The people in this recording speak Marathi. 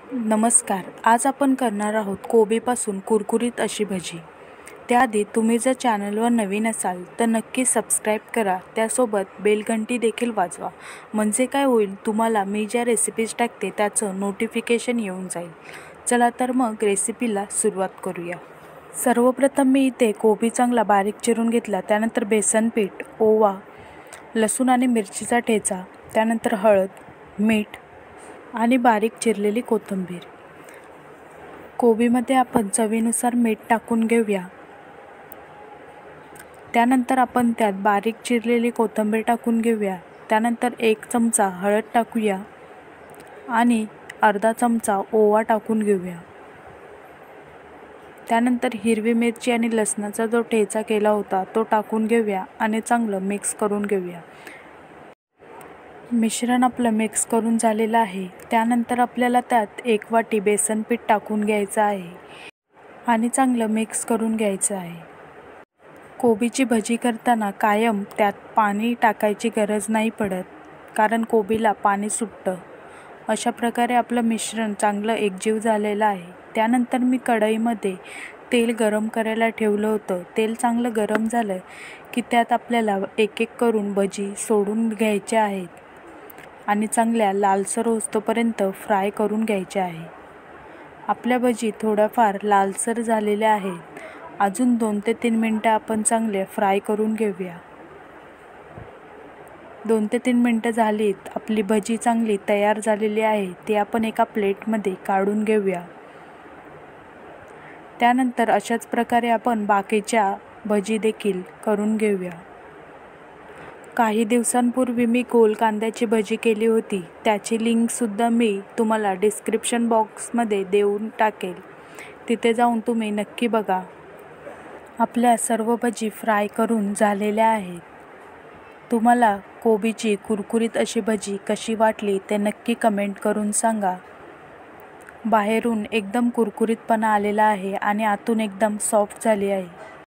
नमस्कार. आज आपण करणार आहोत कोबीपासून कुरकुरीत अशी भजी. त्याआधी तुम्ही जर चॅनलवर नवीन असाल तर नक्की सबस्क्राईब करा. त्यासोबत बेल घंटी देखील वाजवा. म्हणजे काय होईल, तुम्हाला मी ज्या रेसिपीज टाकते त्याचं नोटिफिकेशन येऊन जाईल. चला तर मग रेसिपीला सुरुवात करूया. सर्वप्रथम मी इथे कोबी चांगला बारीक चिरून घेतला. त्यानंतर बेसन पीठ, ओवा, लसूण आणि मिरचीचा ठेचा, त्यानंतर हळद, मीठ आणि बारीक चिरलेली कोथिंबीर. कोबीमध्ये आपण चवीनुसार मीठ टाकून घेऊया. त्यानंतर आपण त्यात बारीक चिरलेली कोथिंबीर टाकून घेऊया. त्यानंतर 1 चमचा हळद टाकूया आणि अर्धा चमचा ओवा टाकून घेऊया. त्यानंतर हिरवी मिरची आणि लसणाचा जो ठेचा केला होता तो टाकून घेऊया आणि चांगलं मिक्स करून घेऊया. मिश्रण आपलं मिक्स करून झालेलं आहे. त्यानंतर आपल्याला त्यात 1 वाटी बेसन पीठ टाकून घ्यायचं आहे आणि चांगलं मिक्स करून घ्यायचं आहे. कोबीची भजी करताना कायम त्यात पाणी टाकायची गरज नाही पडत, कारण कोबीला पाणी सुटतं. अशा प्रकारे आपलं मिश्रण चांगलं एकजीव झालेलं आहे. त्यानंतर मी कढईमध्ये तेल गरम करायला ठेवलं होतं. तेल चांगलं गरम झालं की त्यात आपल्याला एक एक करून भजी सोडून घ्यायच्या आहेत आणि चांगल्या लालसर होईपर्यंत फ्राय करून घ्यायच्या आहे. आपल्या भजी थोड्याफार लालसर झालेल्या आहेत. अजून 2 ते 3 मिनटं आपण चांगले फ्राय करून घेऊया. 2 ते 3 मिनटं झालीत. आपली भजी चांगली तयार झालेली आहे. ती आपण एका प्लेटमध्ये काढून घेऊया. त्यानंतर अशाच प्रकारे आपण बाकीच्या भजी देखील करून घेऊया. काही दिवसांपूर्वी मी गोल कांद्याची भजी केली होती. त्याची लिंकसुद्धा मी तुम्हाला डिस्क्रिप्शन बॉक्समध्ये देऊन टाकेल. तिथे जाऊन तुम्ही नक्की बघा. आपल्या सर्व भजी फ्राय करून झालेल्या आहेत. तुम्हाला कोबीची कुरकुरीत अशी भजी कशी वाटली ते नक्की कमेंट करून सांगा. बाहेरून एकदम कुरकुरीतपणा आलेला आहे आणि आतून एकदम सॉफ्ट झाली आहे.